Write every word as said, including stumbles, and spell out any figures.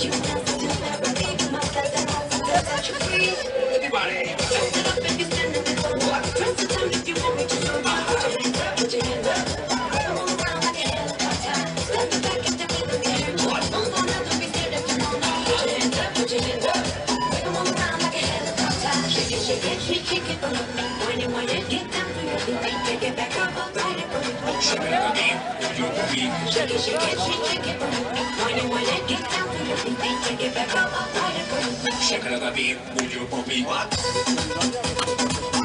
Everybody. Shake it, shake it, shake it, when you want it, get down to your feet, take it back up, up, right, shake it up a beat, move your booty, what?